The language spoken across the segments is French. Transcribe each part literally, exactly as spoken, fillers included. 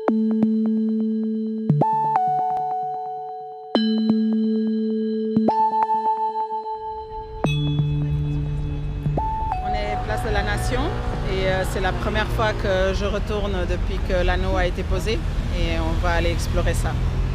On est place de la Nation et euh, c'est la première fois que je retourne depuis que l'anneau a été posé et on va aller explorer ça.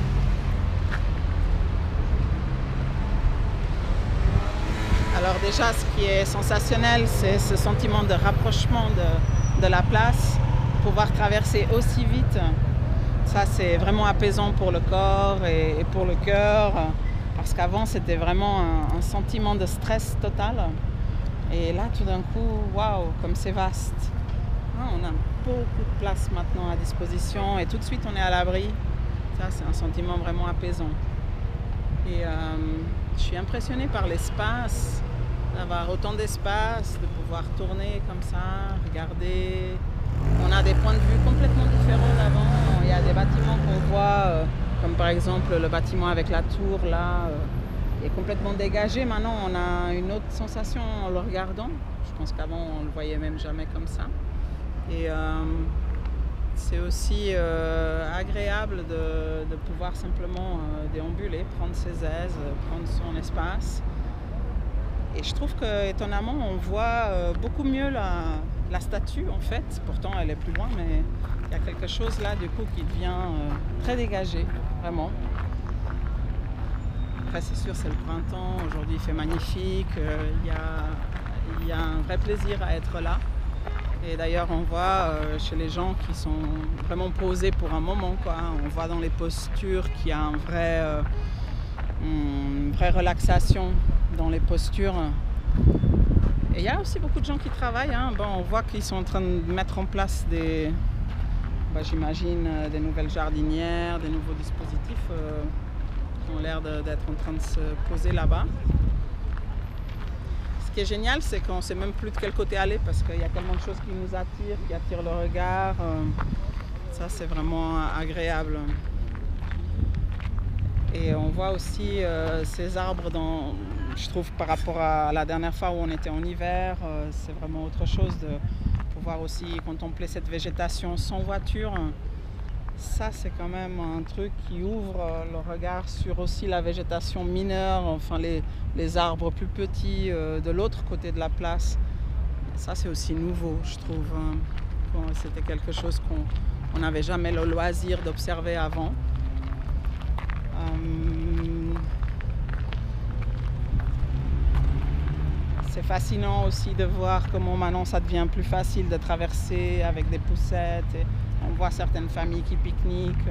Alors déjà, ce qui est sensationnel, c'est ce sentiment de rapprochement de, de la place, pouvoir traverser aussi vite. Ça, c'est vraiment apaisant pour le corps et, et pour le cœur, parce qu'avant, c'était vraiment un, un sentiment de stress total. Et là, tout d'un coup, waouh, comme c'est vaste. Ah, on a beaucoup de place maintenant à disposition et tout de suite, on est à l'abri. Ça, c'est un sentiment vraiment apaisant. Et euh, je suis impressionnée par l'espace, d'avoir autant d'espace, de pouvoir tourner comme ça, regarder. On a des points de vue complètement différents d'avant. Il y a des bâtiments qu'on voit, euh, comme par exemple le bâtiment avec la tour là, euh, est complètement dégagé. Maintenant, on a une autre sensation en le regardant. Je pense qu'avant, on ne le voyait même jamais comme ça. Et euh, c'est aussi euh, agréable de, de pouvoir simplement euh, déambuler, prendre ses aises, prendre son espace. Et je trouve qu'étonnamment, on voit euh, beaucoup mieux la, la statue en fait. Pourtant, elle est plus loin, mais il y a quelque chose là du coup qui devient euh, très dégagé, vraiment. Après, c'est sûr, c'est le printemps. Aujourd'hui, il fait magnifique. Euh, il y a, il y a un vrai plaisir à être là. Et d'ailleurs, on voit euh, chez les gens qui sont vraiment posés pour un moment, quoi. On voit dans les postures qu'il y a un vrai, euh, une vraie relaxation dans les postures. Et il y a aussi beaucoup de gens qui travaillent. Hein. Bon, on voit qu'ils sont en train de mettre en place des, bah, j'imagine, des nouvelles jardinières, des nouveaux dispositifs euh, qui ont l'air d'être en train de se poser là-bas. Ce qui est génial, c'est qu'on ne sait même plus de quel côté aller parce qu'il y a tellement de choses qui nous attirent, qui attirent le regard. Ça, c'est vraiment agréable. Et on voit aussi euh, ces arbres, dans, je trouve, par rapport à la dernière fois où on était en hiver, euh, c'est vraiment autre chose de pouvoir aussi contempler cette végétation sans voiture. Ça, c'est quand même un truc qui ouvre le regard sur aussi la végétation mineure, enfin les, les arbres plus petits euh, de l'autre côté de la place. Ça, c'est aussi nouveau, je trouve. Hein. C'était quelque chose qu'on n'avait jamais le loisir d'observer avant. Euh, c'est fascinant aussi de voir comment maintenant ça devient plus facile de traverser avec des poussettes. Et on voit certaines familles qui pique-niquent.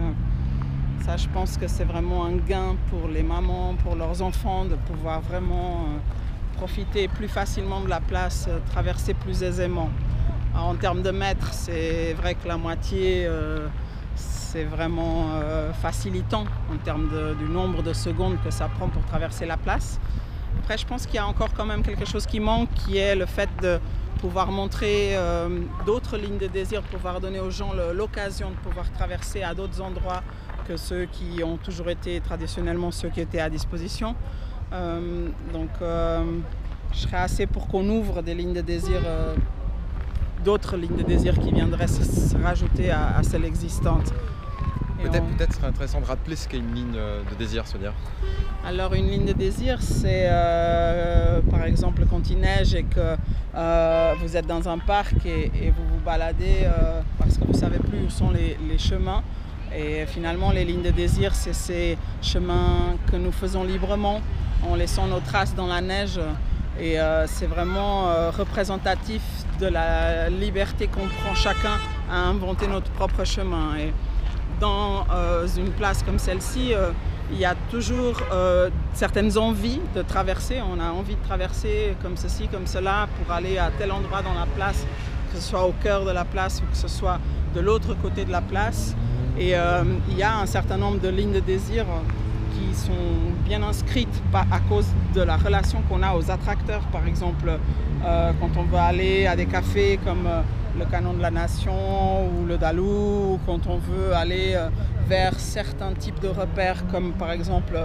Ça, je pense que c'est vraiment un gain pour les mamans, pour leurs enfants, de pouvoir vraiment profiter plus facilement de la place, traverser plus aisément. Alors, en termes de mètres, c'est vrai que la moitié, euh, c'est vraiment euh, facilitant en termes de, du nombre de secondes que ça prend pour traverser la place. Après, je pense qu'il y a encore quand même quelque chose qui manque, qui est le fait de pouvoir montrer euh, d'autres lignes de désir, pouvoir donner aux gens l'occasion de pouvoir traverser à d'autres endroits que ceux qui ont toujours été traditionnellement ceux qui étaient à disposition. Euh, donc euh, je serais assez pour qu'on ouvre des lignes de désir, euh, d'autres lignes de désir qui viendraient se, se rajouter à, à celles existantes. Peut-être on... peut ce serait intéressant de rappeler ce qu'est une ligne de désir, se dire. Alors une ligne de désir, c'est euh, par exemple quand il neige et que euh, vous êtes dans un parc et, et vous vous baladez euh, parce que vous ne savez plus où sont les, les chemins. Et finalement, les lignes de désir, c'est ces chemins que nous faisons librement en laissant nos traces dans la neige. Et euh, c'est vraiment euh, représentatif de la liberté qu'on prend chacun à inventer notre propre chemin. Et dans euh, une place comme celle-ci, euh, il y a toujours euh, certaines envies de traverser. On a envie de traverser comme ceci, comme cela, pour aller à tel endroit dans la place, que ce soit au cœur de la place ou que ce soit de l'autre côté de la place. Et euh, il y a un certain nombre de lignes de désir qui sont bien inscrites à cause de la relation qu'on a aux attracteurs. Par exemple, euh, quand on veut aller à des cafés comme euh, le Canon de la Nation ou le Dalou, ou quand on veut aller euh, vers certains types de repères comme par exemple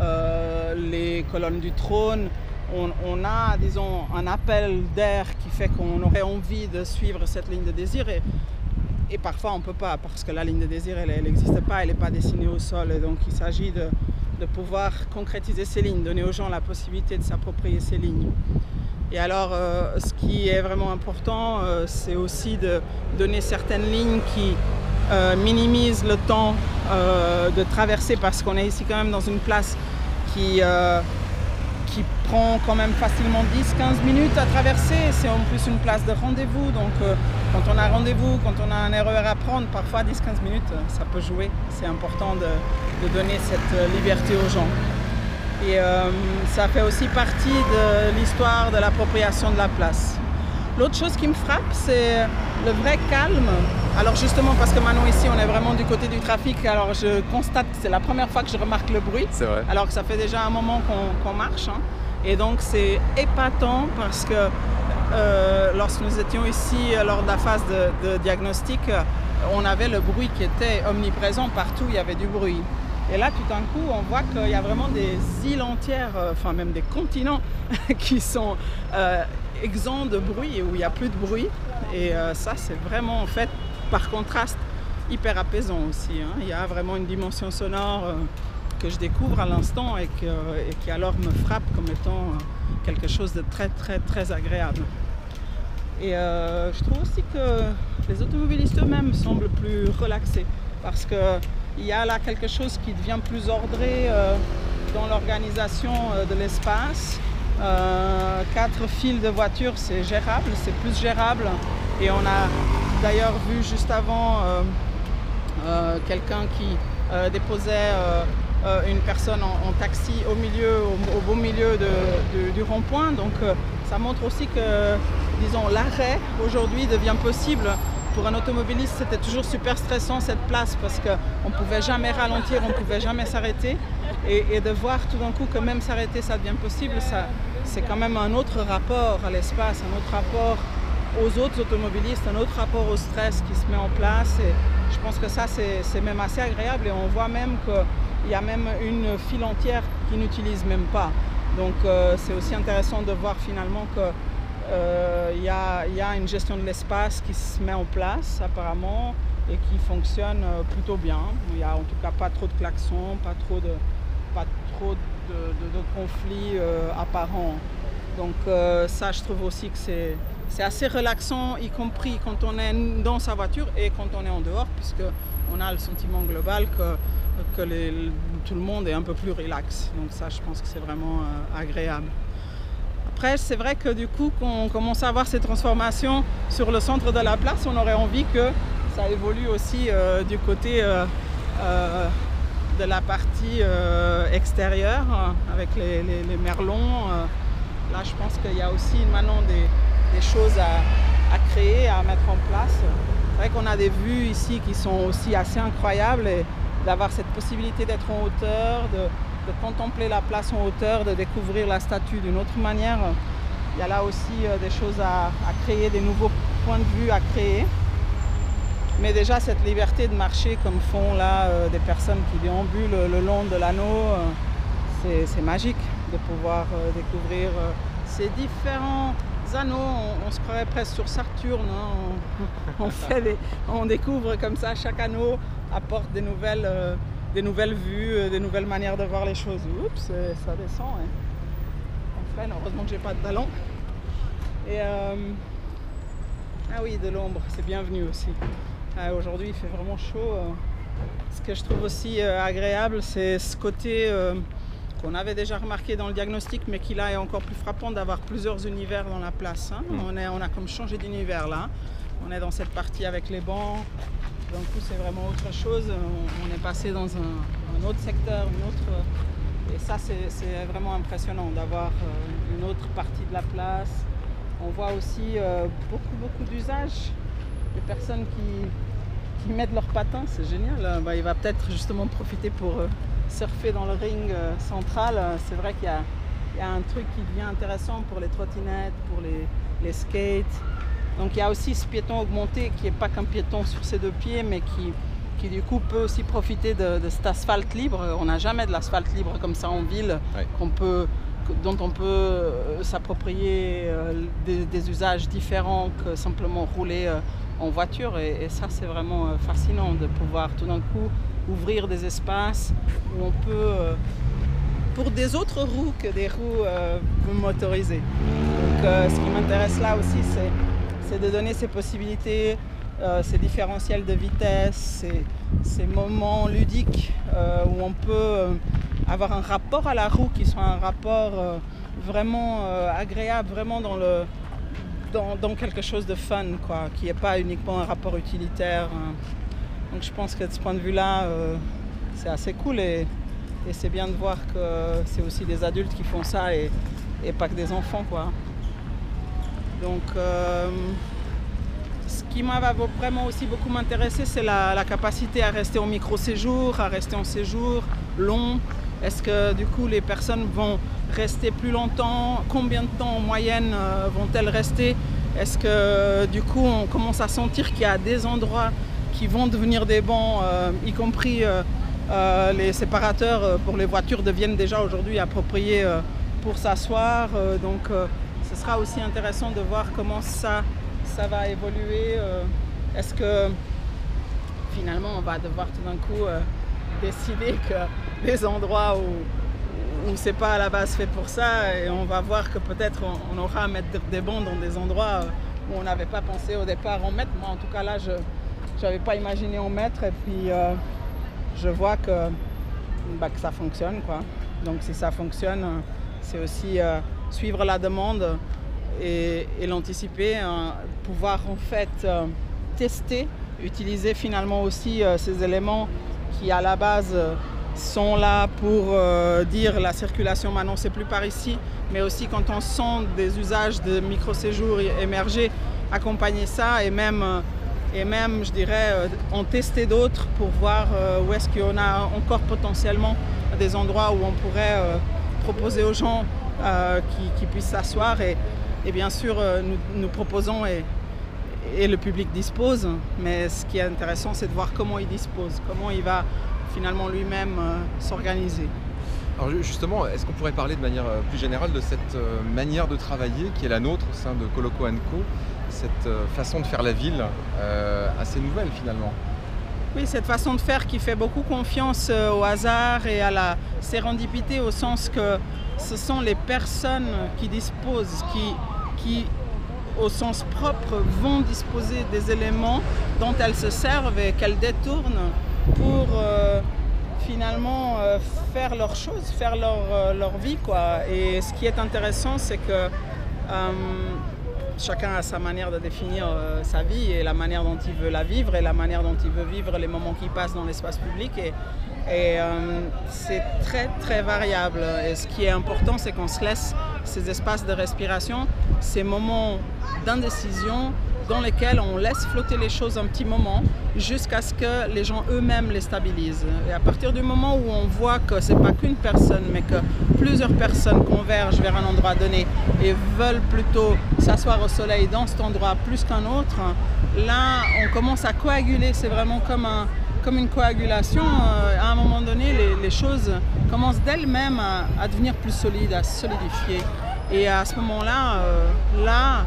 euh, les colonnes du trône, on, on a, disons, un appel d'air qui fait qu'on aurait envie de suivre cette ligne de désir. Et et parfois on ne peut pas parce que la ligne de désir elle n'existe pas, elle n'est pas dessinée au sol. Et donc il s'agit de, de pouvoir concrétiser ces lignes, donner aux gens la possibilité de s'approprier ces lignes. Et alors euh, ce qui est vraiment important, euh, c'est aussi de donner certaines lignes qui euh, minimisent le temps euh, de traverser, parce qu'on est ici quand même dans une place qui, euh, qui prend quand même facilement dix à quinze minutes à traverser. C'est en plus une place de rendez-vous, donc euh, quand on a rendez-vous, quand on a un R E R à prendre, parfois dix à quinze minutes, ça peut jouer. C'est important de, de donner cette liberté aux gens. Et euh, ça fait aussi partie de l'histoire de l'appropriation de la place. L'autre chose qui me frappe, c'est le vrai calme. Alors justement, parce que maintenant ici, on est vraiment du côté du trafic, alors je constate que c'est la première fois que je remarque le bruit. C'est vrai. Alors que ça fait déjà un moment qu'on qu'on marche. Hein. Et donc c'est épatant parce que euh, lorsque nous étions ici lors de la phase de, de diagnostic, on avait le bruit qui était omniprésent, partout il y avait du bruit. Et là, tout d'un coup, on voit qu'il y a vraiment des îles entières, euh, enfin même des continents qui sont euh, exempts de bruit, où il n'y a plus de bruit. Et euh, ça, c'est vraiment, en fait, par contraste, hyper apaisant aussi. Hein. Il y a vraiment une dimension sonore euh, que je découvre à l'instant et, que, et qui alors me frappe comme étant euh, quelque chose de très, très, très agréable. Et euh, je trouve aussi que les automobilistes eux-mêmes semblent plus relaxés, parce que il y a là quelque chose qui devient plus ordré euh, dans l'organisation euh, de l'espace. Euh, quatre files de voitures, c'est gérable, c'est plus gérable. Et on a d'ailleurs vu juste avant euh, euh, quelqu'un qui euh, déposait euh, euh, une personne en, en taxi au milieu, au, au beau milieu de, de, du rond-point. Donc euh, ça montre aussi que, disons, l'arrêt aujourd'hui devient possible. Pour un automobiliste, c'était toujours super stressant cette place parce qu'on ne pouvait jamais ralentir, on ne pouvait jamais s'arrêter. Et, et de voir tout d'un coup que même s'arrêter, ça devient possible, c'est quand même un autre rapport à l'espace, un autre rapport aux autres automobilistes, un autre rapport au stress qui se met en place. Et je pense que ça, c'est même assez agréable. Et on voit même qu'il y a même une file entière qui n'utilise même pas. Donc euh, c'est aussi intéressant de voir finalement que Il euh, y, y a une gestion de l'espace qui se met en place apparemment et qui fonctionne plutôt bien. Il n'y a en tout cas pas trop de klaxons, pas trop de, pas trop de, de, de conflits euh, apparents. Donc euh, ça, je trouve aussi que c'est assez relaxant, y compris quand on est dans sa voiture et quand on est en dehors, puisqu'on a le sentiment global que, que les, tout le monde est un peu plus relax. Donc ça, je pense que c'est vraiment euh, agréable. Après, c'est vrai que du coup, quand on commence à voir ces transformations sur le centre de la place, on aurait envie que ça évolue aussi euh, du côté euh, euh, de la partie euh, extérieure, euh, avec les, les, les merlons. Euh, là, je pense qu'il y a aussi maintenant des, des choses à, à créer, à mettre en place. C'est vrai qu'on a des vues ici qui sont aussi assez incroyables, et d'avoir cette possibilité d'être en hauteur, de, de contempler la place en hauteur, de découvrir la statue d'une autre manière. Il y a là aussi euh, des choses à, à créer, des nouveaux points de vue à créer. Mais déjà cette liberté de marcher comme font là euh, des personnes qui déambulent le long de l'anneau, euh, c'est magique de pouvoir euh, découvrir euh, ces différents anneaux. On, on se croirait presque sur Saturne, hein. on, on, fait des, on découvre comme ça, chaque anneau apporte des nouvelles, euh, des nouvelles vues, euh, des nouvelles manières de voir les choses. Oups, ça descend. Hein. On freine, heureusement que j'ai pas de talons. Et euh, ah oui, de l'ombre, c'est bienvenu aussi. Ah, aujourd'hui, il fait vraiment chaud. Ce que je trouve aussi euh, agréable, c'est ce côté euh, qu'on avait déjà remarqué dans le diagnostic, mais qui là est encore plus frappant, d'avoir plusieurs univers dans la place. Hein. On, est, on a comme changé d'univers là. On est dans cette partie avec les bancs. D'un coup, c'est vraiment autre chose. On, on est passé dans un, un autre secteur, une autre. Et ça, c'est vraiment impressionnant d'avoir euh, une autre partie de la place. On voit aussi euh, beaucoup, beaucoup d'usages. Des personnes qui, qui mettent leurs patins, c'est génial. Bah, il va peut-être justement profiter pour euh, surfer dans le ring euh, central. C'est vrai qu'il y, y a un truc qui devient intéressant pour les trottinettes, pour les, les skates. Donc il y a aussi ce piéton augmenté qui n'est pas qu'un piéton sur ses deux pieds, mais qui, qui du coup peut aussi profiter de, de cet asphalte libre. On n'a jamais de l'asphalte libre comme ça en ville, ouais. qu'on peut, dont on peut euh, s'approprier euh, des, des usages différents que simplement rouler euh, en voiture. Et, et ça, c'est vraiment euh, fascinant de pouvoir tout d'un coup ouvrir des espaces où on peut, euh, pour des autres roues que des roues euh, motorisées. Donc, euh, ce qui m'intéresse là aussi, c'est, c'est de donner ces possibilités, euh, ces différentiels de vitesse, ces, ces moments ludiques euh, où on peut euh, avoir un rapport à la roue qui soit un rapport euh, vraiment euh, agréable, vraiment dans, le, dans, dans quelque chose de fun, quoi, qui n'est pas uniquement un rapport utilitaire. Hein. Donc je pense que de ce point de vue-là, euh, c'est assez cool et, et c'est bien de voir que c'est aussi des adultes qui font ça et, et pas que des enfants, quoi. Donc euh, ce qui m'a vraiment aussi beaucoup m'intéresser, c'est la, la capacité à rester en micro-séjour, à rester en séjour long. Est-ce que du coup les personnes vont rester plus longtemps? Combien de temps en moyenne euh, vont-elles rester? Est-ce que du coup on commence à sentir qu'il y a des endroits qui vont devenir des bancs, euh, y compris euh, euh, les séparateurs euh, pour les voitures deviennent déjà aujourd'hui appropriés euh, pour s'asseoir. Euh, donc euh, ce sera aussi intéressant de voir comment ça, ça va évoluer. Euh, est-ce que finalement on va devoir tout d'un coup euh, décider que des endroits où, où c'est pas à la base fait pour ça, et on va voir que peut-être on, on aura à mettre des bancs dans des endroits où on n'avait pas pensé au départ en mettre. Moi en tout cas là je n'avais pas imaginé en mettre et puis euh, je vois que, bah, que ça fonctionne, quoi. Donc si ça fonctionne, c'est aussi euh, suivre la demande et, et l'anticiper, hein, pouvoir en fait euh, tester, utiliser finalement aussi euh, ces éléments qui à la base euh, sont là pour euh, dire la circulation maintenant c'est plus par ici, mais aussi quand on sent des usages de micro-séjour émerger, accompagner ça et même euh, et même, je dirais, euh, en tester d'autres pour voir euh, où est-ce qu'on a encore potentiellement des endroits où on pourrait euh, proposer aux gens euh, qui, qui puissent s'asseoir. Et, et bien sûr, euh, nous, nous proposons et, et le public dispose. Mais ce qui est intéressant, c'est de voir comment il dispose, comment il va finalement lui-même euh, s'organiser. Alors justement, est-ce qu'on pourrait parler de manière plus générale de cette manière de travailler qui est la nôtre au sein de Coloco and Co, cette façon de faire la ville euh, assez nouvelle finalement? Oui, cette façon de faire qui fait beaucoup confiance au hasard et à la sérendipité, au sens que ce sont les personnes qui disposent, qui, qui au sens propre vont disposer des éléments dont elles se servent et qu'elles détournent pour euh, finalement euh, faire leurs choses, faire leur, euh, leur vie, quoi. Et ce qui est intéressant, c'est que euh, chacun a sa manière de définir euh, sa vie et la manière dont il veut la vivre et la manière dont il veut vivre les moments qu'il passe dans l'espace public. Et, et euh, c'est très très variable. Et ce qui est important, c'est qu'on se laisse ces espaces de respiration, ces moments d'indécision dans lesquels on laisse flotter les choses un petit moment jusqu'à ce que les gens eux-mêmes les stabilisent. Et à partir du moment où on voit que ce n'est pas qu'une personne, mais que plusieurs personnes convergent vers un endroit donné et veulent plutôt s'asseoir au soleil dans cet endroit plus qu'un autre, là, on commence à coaguler. C'est vraiment comme, un, comme une coagulation. À un moment donné, les, les choses commencent d'elles-mêmes à, à devenir plus solides, à se solidifier. Et à ce moment-là, euh, là,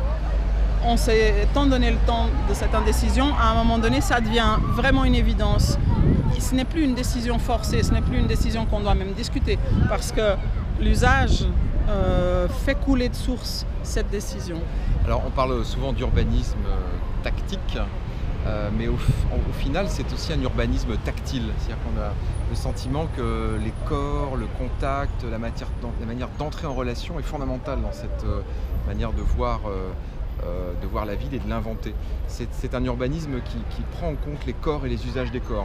on s'est tant donné le temps de cette indécision, à un moment donné, ça devient vraiment une évidence. Ce n'est plus une décision forcée, ce n'est plus une décision qu'on doit même discuter, parce que l'usage euh, fait couler de source cette décision. Alors on parle souvent d'urbanisme euh, tactique, euh, mais au, au final c'est aussi un urbanisme tactile. C'est-à-dire qu'on a le sentiment que les corps, le contact, la, matière, la manière d'entrer en relation est fondamentale dans cette euh, manière de voir euh, Euh, de voir la ville et de l'inventer. C'est, c'est un urbanisme qui, qui prend en compte les corps et les usages des corps.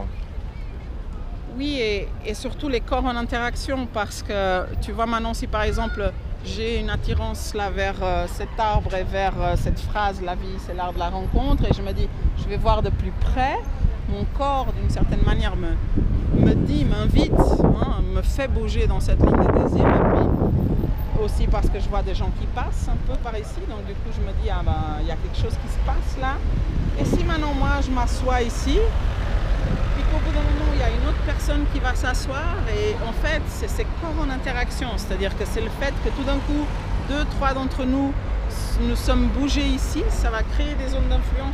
Oui, et, et surtout les corps en interaction, parce que tu vois maintenant, si par exemple j'ai une attirance là vers euh, cet arbre et vers euh, cette phrase, la vie c'est l'art de la rencontre, et je me dis, je vais voir de plus près, mon corps d'une certaine manière me, me dit, m'invite, hein, me fait bouger dans cette ligne de désir, et puis aussi parce que je vois des gens qui passent un peu par ici, donc du coup je me dis, ah ben, il y a quelque chose qui se passe là. Et si maintenant moi je m'assois ici, puis qu'au bout d'un moment il y a une autre personne qui va s'asseoir, et en fait c'est ces corps en interaction, c'est-à-dire que c'est le fait que tout d'un coup, deux, trois d'entre nous, nous sommes bougés ici, ça va créer des zones d'influence,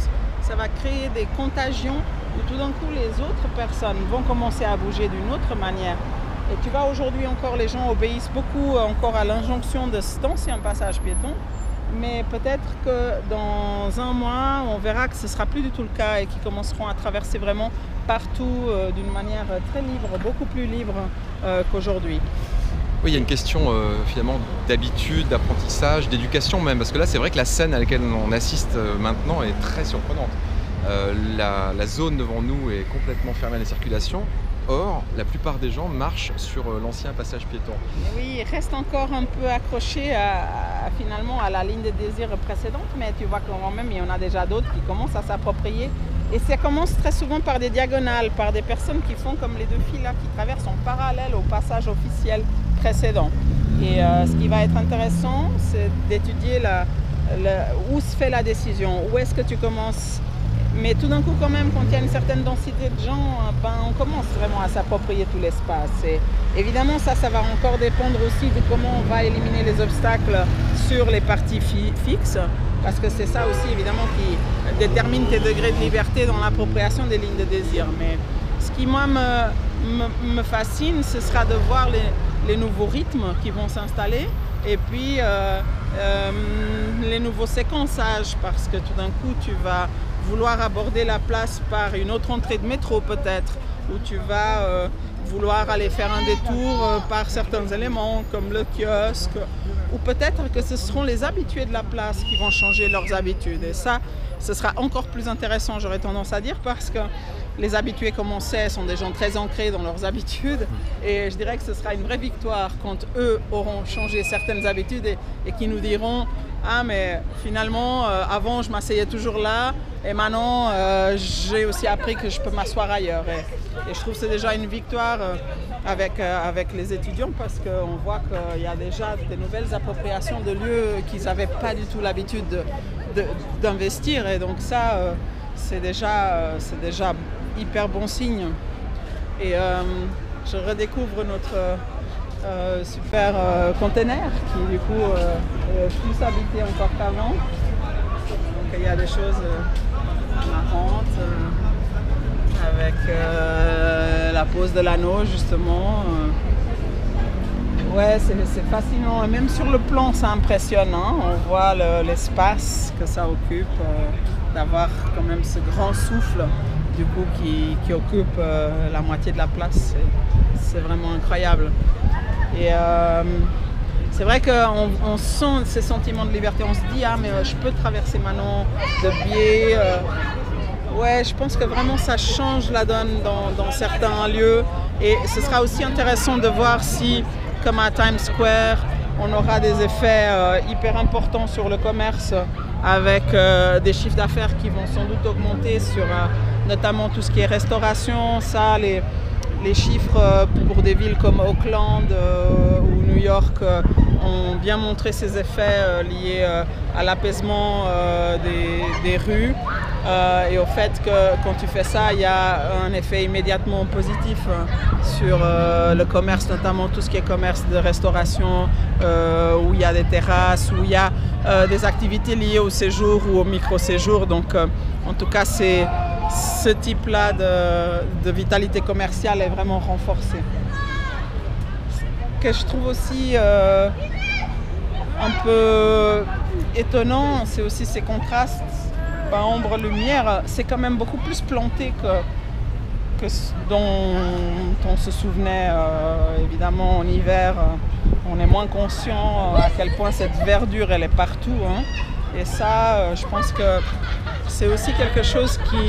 ça va créer des contagions où tout d'un coup les autres personnes vont commencer à bouger d'une autre manière. Et tu vois, aujourd'hui encore, les gens obéissent beaucoup encore à l'injonction de cet ancien passage piéton. Mais peut-être que dans un mois, on verra que ce ne sera plus du tout le cas et qu'ils commenceront à traverser vraiment partout euh, d'une manière très libre, beaucoup plus libre euh, qu'aujourd'hui. Oui, il y a une question euh, finalement d'habitude, d'apprentissage, d'éducation même, parce que là c'est vrai que la scène à laquelle on assiste euh, maintenant est très surprenante. Euh, la, la zone devant nous est complètement fermée à la circulation. Or, la plupart des gens marchent sur euh, l'ancien passage piéton. Oui, ils restent encore un peu accrochés à, à, finalement à la ligne de désir précédente, mais tu vois quand même, il y en a déjà d'autres qui commencent à s'approprier. Et ça commence très souvent par des diagonales, par des personnes qui font comme les deux filles là, qui traversent en parallèle au passage officiel précédent. Et euh, ce qui va être intéressant, c'est d'étudier la, la, où se fait la décision, où est-ce que tu commences. Mais tout d'un coup, quand même, quand il y a une certaine densité de gens, ben, on commence vraiment à s'approprier tout l'espace. Et évidemment, ça, ça va encore dépendre aussi de comment on va éliminer les obstacles sur les parties fi fixes. Parce que c'est ça aussi, évidemment, qui détermine tes degrés de liberté dans l'appropriation des lignes de désir. Mais ce qui, moi, me, me, me fascine, ce sera de voir les, les nouveaux rythmes qui vont s'installer. Et puis, euh, euh, les nouveaux séquençages. Parce que tout d'un coup, tu vas vouloir aborder la place par une autre entrée de métro peut-être, où tu vas euh, vouloir aller faire un détour euh, par certains éléments comme le kiosque, ou peut-être que ce seront les habitués de la place qui vont changer leurs habitudes. Et ça, ce sera encore plus intéressant, j'aurais tendance à dire, parce que les habitués, comme on sait, sont des gens très ancrés dans leurs habitudes. Et je dirais que ce sera une vraie victoire quand eux auront changé certaines habitudes et, et qui nous diront « Ah, mais finalement, euh, avant, je m'asseyais toujours là. Et maintenant, euh, j'ai aussi appris que je peux m'asseoir ailleurs. » Et, et je trouve que c'est déjà une victoire euh, avec, euh, avec les étudiants parce qu'on voit qu'il y a déjà des nouvelles appropriations de lieux qu'ils n'avaient pas du tout l'habitude d'investir. Et donc ça, euh, c'est déjà, euh, c'est déjà hyper bon signe. Et euh, je redécouvre notre euh, super euh, container qui du coup euh, est plus habité encore qu'avant. Donc il y a des choses euh, marrantes euh, avec euh, la pose de l'anneau justement. Euh. Ouais, c'est fascinant. Et même sur le plan, c'est impressionnant. On voit l'espace le, que ça occupe, euh, d'avoir quand même ce grand souffle du coup qui, qui occupe euh, la moitié de la place. C'est vraiment incroyable. Et euh, c'est vrai qu'on on sent ces sentiments de liberté. On se dit, ah mais euh, je peux traverser maintenant de biais. Euh, ouais, je pense que vraiment ça change la donne dans, dans certains lieux. Et ce sera aussi intéressant de voir si, comme à Times Square, on aura des effets euh, hyper importants sur le commerce avec euh, des chiffres d'affaires qui vont sans doute augmenter sur euh, notamment tout ce qui est restauration. Ça, les, les chiffres euh, pour des villes comme Auckland euh, ou New York euh, ont bien montré ces effets euh, liés euh, à l'apaisement euh, des, des rues euh, et au fait que quand tu fais ça, il y a un effet immédiatement positif euh, sur euh, le commerce, notamment tout ce qui est commerce de restauration, euh, où il y a des terrasses, où il y a euh, des activités liées au séjour ou au micro-séjour. Donc euh, en tout cas, c'est ce type-là de, de vitalité commerciale est vraiment renforcé. Ce que je trouve aussi euh, un peu étonnant, c'est aussi ces contrastes ombre-lumière. C'est quand même beaucoup plus planté que, que ce dont on se souvenait. Euh, évidemment, en hiver, on est moins conscient à quel point cette verdure, elle est partout. Hein. Et ça, je pense que c'est aussi quelque chose qui,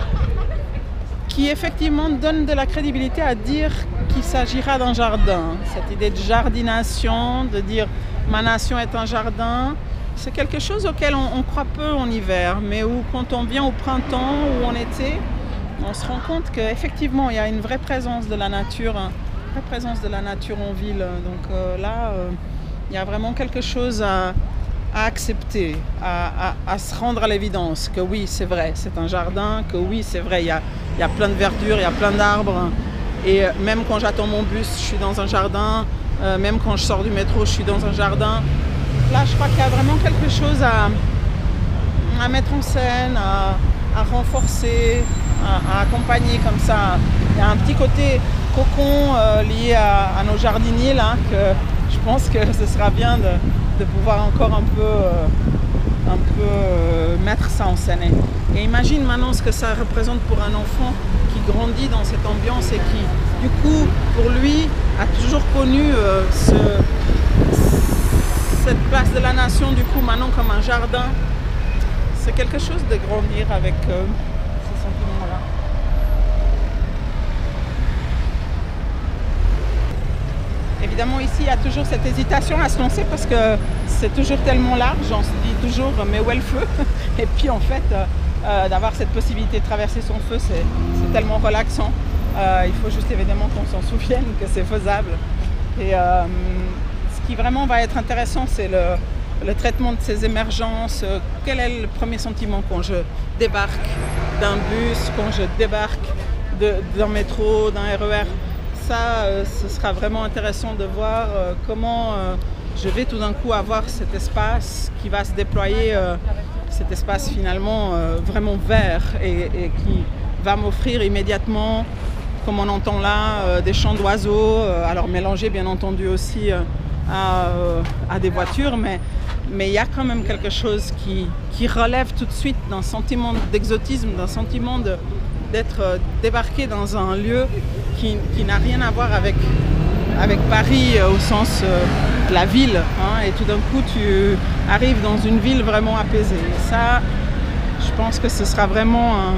qui effectivement donne de la crédibilité à dire qu'il s'agira d'un jardin. Cette idée de jardination, de dire ma nation est un jardin, c'est quelque chose auquel on, on croit peu en hiver, mais où quand on vient au printemps ou en été, on se rend compte qu'effectivement il y a une vraie présence de la nature, une vraie présence de la nature en ville. Donc euh, là, euh, il y a vraiment quelque chose à, à accepter, à, à, à se rendre à l'évidence que oui, c'est vrai, c'est un jardin, que oui, c'est vrai, il y a, il y a plein de verdure, il y a plein d'arbres. Et même quand j'attends mon bus, je suis dans un jardin. Euh, même quand je sors du métro, je suis dans un jardin. Là, je crois qu'il y a vraiment quelque chose à, à mettre en scène, à, à renforcer, à, à accompagner comme ça. Il y a un petit côté cocon euh, lié à, à nos jardiniers là, que je pense que ce sera bien de, de pouvoir encore un peu, euh, un peu euh, mettre ça en scène. Et imagine maintenant ce que ça représente pour un enfant qui grandit dans cette ambiance et qui, du coup, pour lui, a toujours connu euh, ce, cette place de la nation, du coup, maintenant comme un jardin. C'est quelque chose de grandir avec euh, ces sentiments-là. Évidemment, ici, il y a toujours cette hésitation à se lancer parce que c'est toujours tellement large. On se dit toujours, mais où est le feu? Et puis, en fait, euh, d'avoir cette possibilité de traverser son feu, c'est tellement relaxant. Euh, il faut juste évidemment qu'on s'en souvienne que c'est faisable. Et euh, ce qui vraiment va être intéressant, c'est le, le traitement de ces émergences. Quel est le premier sentiment quand je débarque d'un bus, quand je débarque d'un métro, d'un R E R? Ça, euh, ce sera vraiment intéressant de voir euh, comment euh, je vais tout d'un coup avoir cet espace qui va se déployer, euh, cet espace finalement euh, vraiment vert et, et qui va m'offrir immédiatement, comme on entend là, euh, des chants d'oiseaux, euh, alors mélangés bien entendu aussi euh, à, euh, à des voitures, mais mais il y a quand même quelque chose qui, qui relève tout de suite d'un sentiment d'exotisme, d'un sentiment de d'être euh, débarqué dans un lieu qui, qui n'a rien à voir avec, avec Paris euh, au sens euh, de la ville. Hein, et tout d'un coup, tu arrives dans une ville vraiment apaisée. Et ça, je pense que ce sera vraiment un,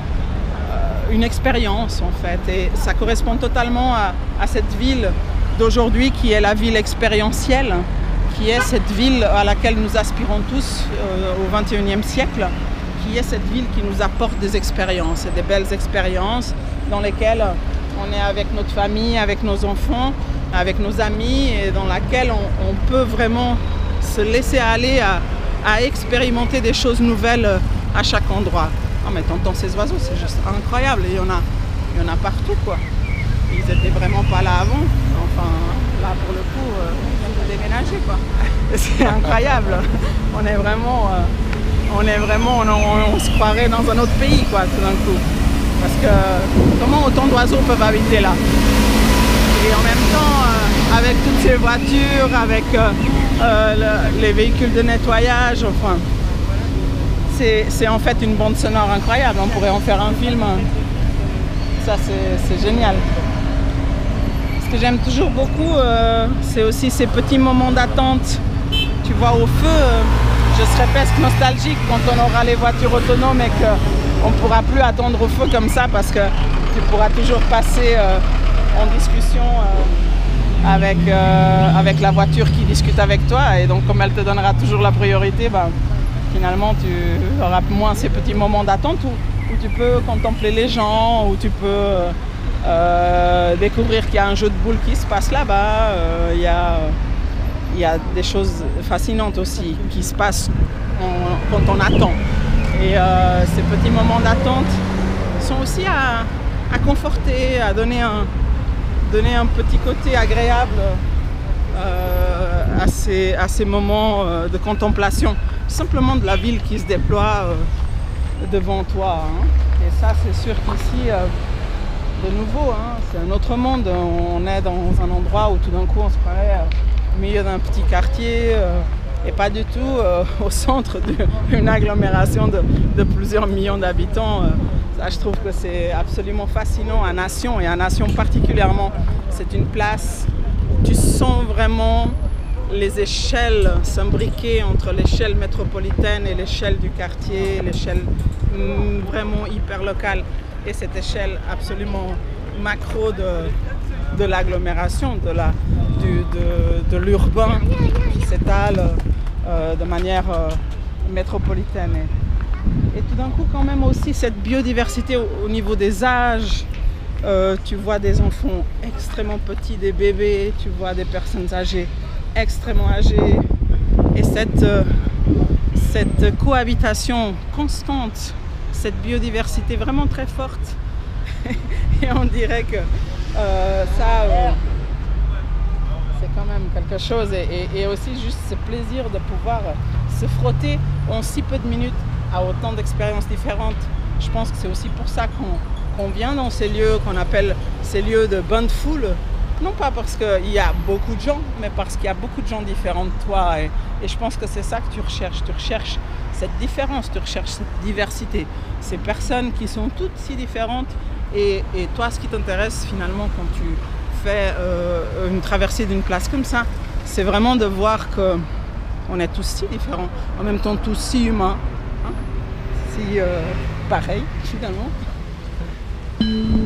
euh, une expérience en fait. Et ça correspond totalement à, à cette ville d'aujourd'hui qui est la ville expérientielle, qui est cette ville à laquelle nous aspirons tous euh, au vingt et unième siècle. Qui est cette ville qui nous apporte des expériences, et des belles expériences dans lesquelles on est avec notre famille, avec nos enfants, avec nos amis, et dans laquelle on, on peut vraiment se laisser aller à, à expérimenter des choses nouvelles à chaque endroit. Ah mais t'entends ces oiseaux, c'est juste incroyable, et il y en a, il y en a partout quoi. Ils n'étaient vraiment pas là avant, enfin là pour le coup, euh, on vient de déménager quoi. C'est incroyable, on est vraiment... Euh, On est vraiment, on, on, on se croirait dans un autre pays, quoi, tout d'un coup. Parce que comment autant d'oiseaux peuvent habiter là? Et en même temps, euh, avec toutes ces voitures, avec euh, euh, le, les véhicules de nettoyage, enfin, c'est en fait une bande sonore incroyable. On pourrait en faire un film. Ça, c'est génial. Ce que j'aime toujours beaucoup, euh, c'est aussi ces petits moments d'attente. Tu vois, au feu. Euh, Je serais presque nostalgique quand on aura les voitures autonomes et qu'on ne pourra plus attendre au feu comme ça parce que tu pourras toujours passer euh, en discussion euh, avec, euh, avec la voiture qui discute avec toi. Et donc comme elle te donnera toujours la priorité, bah, finalement tu auras moins ces petits moments d'attente où, où tu peux contempler les gens, où tu peux euh, découvrir qu'il y a un jeu de boules qui se passe là-bas. Euh, il y a, Il y a des choses fascinantes aussi qui se passent en, quand on attend. Et euh, ces petits moments d'attente sont aussi à, à conforter, à donner un, donner un petit côté agréable euh, à, ces, à ces moments euh, de contemplation, simplement de la ville qui se déploie euh, devant toi. Hein. Et ça, c'est sûr qu'ici, euh, de nouveau, hein, c'est un autre monde. On est dans un endroit où tout d'un coup, on se croirait euh, au milieu d'un petit quartier euh, et pas du tout euh, au centre d'une agglomération de, de plusieurs millions d'habitants. Euh, ça, je trouve que c'est absolument fascinant à Nation, et à Nation particulièrement. C'est une place où tu sens vraiment les échelles s'imbriquer entre l'échelle métropolitaine et l'échelle du quartier, l'échelle mm, vraiment hyper locale, et cette échelle absolument macro de, de l'agglomération, de la, du, de, de l'urbain qui s'étale euh, de manière euh, métropolitaine. Et, et tout d'un coup, quand même aussi cette biodiversité au, au niveau des âges. Euh, tu vois des enfants extrêmement petits, des bébés, tu vois des personnes âgées, extrêmement âgées. Et cette, euh, cette cohabitation constante, cette biodiversité vraiment très forte. Et on dirait que euh, ça, euh, c'est quand même quelque chose. Et, et, et aussi juste ce plaisir de pouvoir se frotter en si peu de minutes à autant d'expériences différentes Je pense que c'est aussi pour ça qu'on qu'on vient dans ces lieux, qu'on appelle ces lieux de bain de foule. Non pas parce qu'il y a beaucoup de gens, mais parce qu'il y a beaucoup de gens différents de toi. Et, et je pense que c'est ça que tu recherches. Tu recherches cette différence, tu recherches cette diversité. Ces personnes qui sont toutes si différentes. Et, et toi, ce qui t'intéresse finalement quand tu fais euh, une traversée d'une place comme ça, c'est vraiment de voir qu'on est tous si différents, en même temps tous si humains, hein, si euh, pareils finalement.